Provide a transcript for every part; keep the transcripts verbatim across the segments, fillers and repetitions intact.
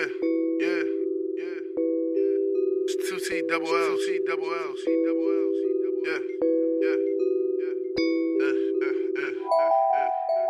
Yeah, yeah, yeah, yeah. It's two T double L, two T double L, C double L, C double L. Yeah, yeah, yeah, yeah, yeah, yeah, yeah.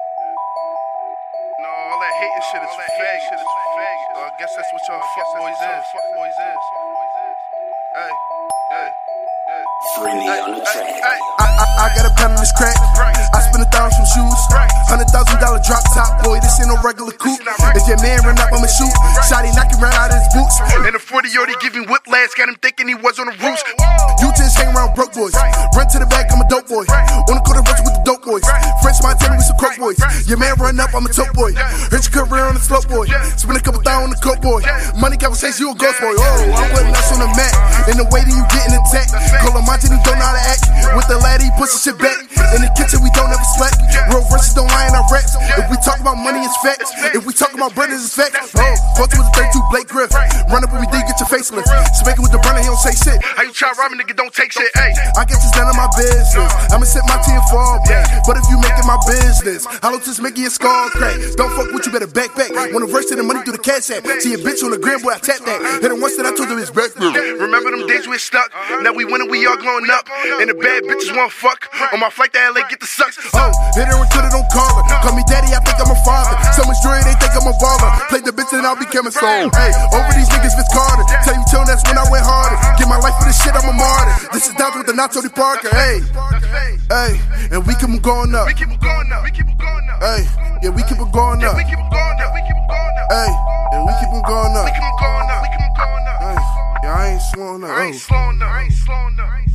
No, all that hating shit is for faggots. Shit is for faggots. Uh, I guess that's what y'all fuck boys is. Fuck boys is. Hey, hey. Free me on the track. I, I, I got a pound in this crack. I spent a thousand from shoes. Hundred thousand dollar drop top, boy. This ain't no regular coupe. If your man run up, I'ma shoot. Shotty knocking right out of his boots. And the forty already giving whiplash, got him thinking he was on the roof. You just hang around broke boys. Run to the back, I'm a dope boy. Wanna go to rush with the dope boys. French Montana with some coke boys. Your man run up, I'm a tote boy. Hit your career on the slope boy. Spend a couple thousand on the coke boy. Money conversation, you a ghost boy. Oh, I'm putting us on the mat. And the way that you getting attacked. Call him Montana, don't know how to act. With the laddie, he puts shit back. In the kitchen, we don't ever slack. Real verses don't lie in our raps. If we talk about money, it's facts. If we talk about brothers, it's facts. Oh, Forty with the thirty-two, Blake Griff. Run up with me, then you get your facelift. Spanking with the brother, he don't say shit. How you try robbing, nigga, don't take shit, ayy. I guess it's none of my business. I'ma set my team fall back. But if you make it my business, hollow just making your skull crack. Don't fuck with you, better back back. Wanna verse to the money through the cash app. See a bitch on the gram, boy, I tap that. Hit him once, then I told him it's back. Remember them days we stuck? Now we winning, we all glowing up. And the bad bitches want fuck. On my flight to L A, get the sucks. Oh, hit her until it don't call her. Call me daddy, I think I'm a father. So much jewelry, they think I'm a baller. Play the bitch and I'll be coming soul. Hey, over these niggas, Vince Carter. Tell you chill, that's when I went harder. Give my life for this shit, I'm a martyr. This is down with the Nacho Parker. Hey, hey, and we keep them going up. We keep them going up. We keep them going up. Hey, yeah, we keep them going up. We keep them going up. We keep them going up. Hey, and we keep them going up. We keep them going up. We keep them going up. Hey, yeah, I ain't slowing up. I ain't slowing up. I ain't slowing up.